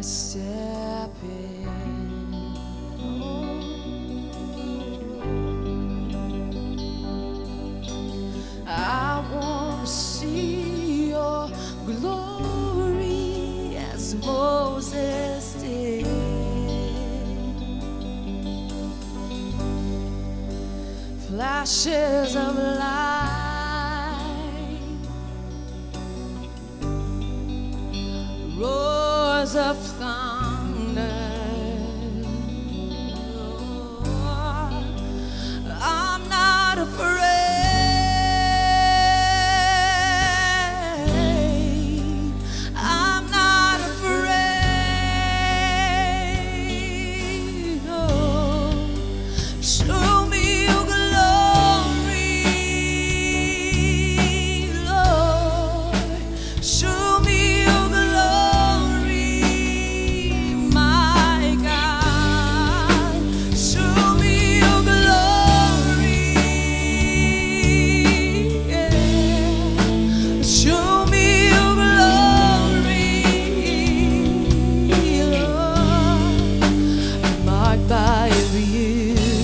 step in. I want to see your glory as Moses did. Flashes of light, roars of thunder. I'm not afraid. I'm not afraid. Oh, show me your glory, Lord. Show me your glory, my God. Show me your glory, yeah. Show me your glory, Lord. Marked by your beauty.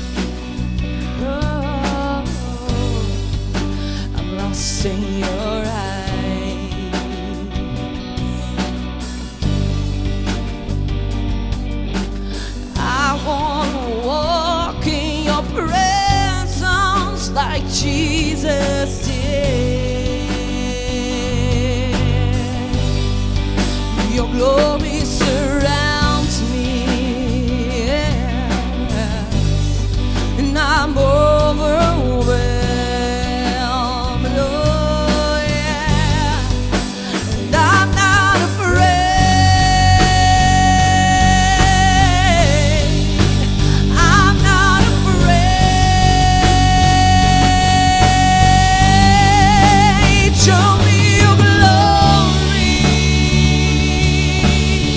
Oh, I'm lost in your eyes. I want to walk in your presence like Jesus did. Your glory surrounds me, yeah. And I'm overwhelmed, oh yeah. And I'm not afraid. I'm not afraid. Show me your glory,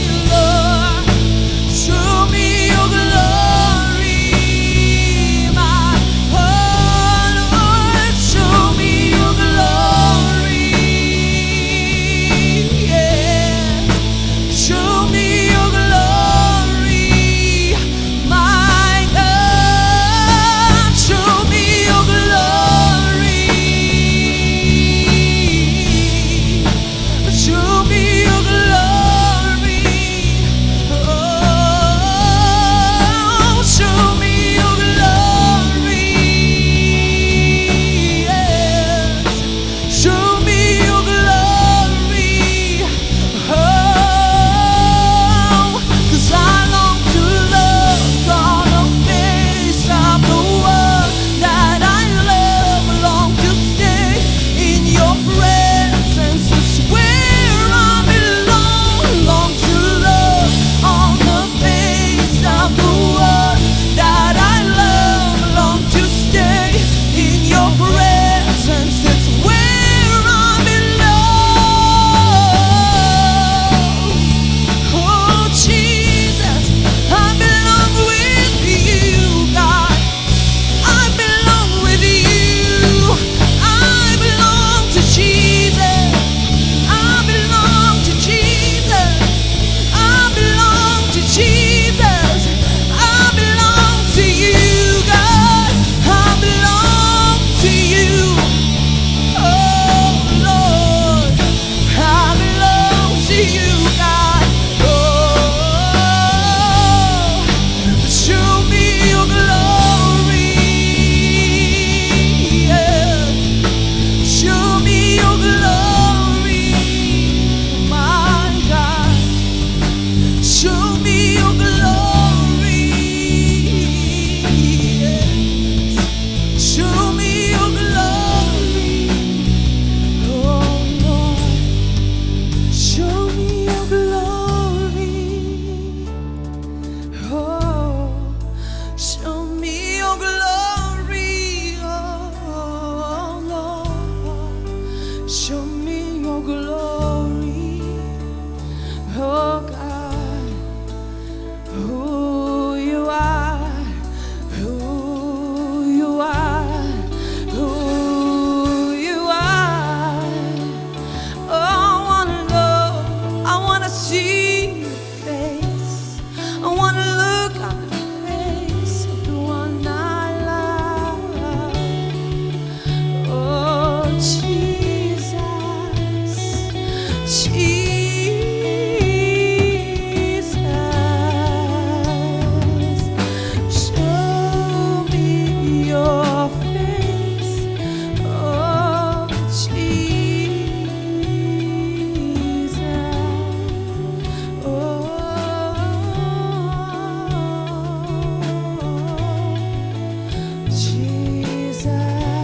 Jesus,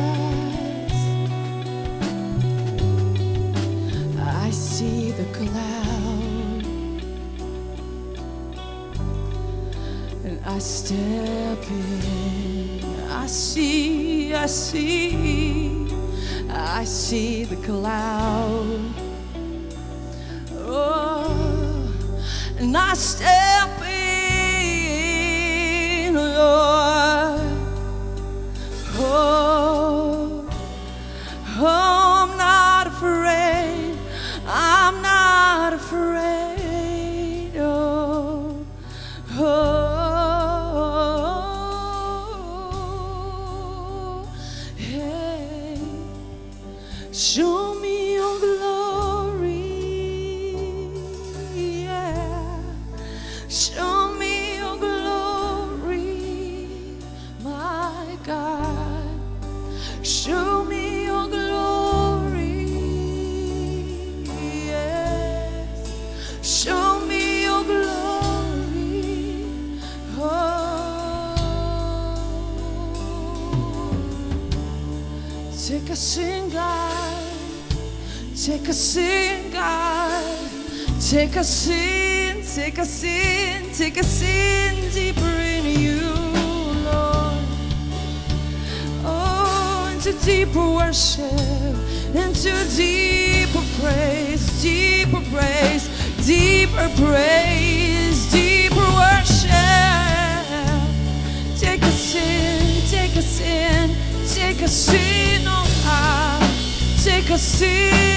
I see the cloud, and I step in. I see the cloud. Oh, and I step in, Lord. Oh, I'm not afraid. I'm not afraid. Oh, hey. Show me your glory, yeah. Show me your glory, my God. Show me your glory, yes. Show me your glory, oh. Take us in, God. Take us in, God. Take us in, take us in, take us in deeper in you, Lord. Oh, into deeper worship, into deeper praise, deeper praise, deeper praise, deeper worship. Take us in, take us in, take us in, oh God. Take us in.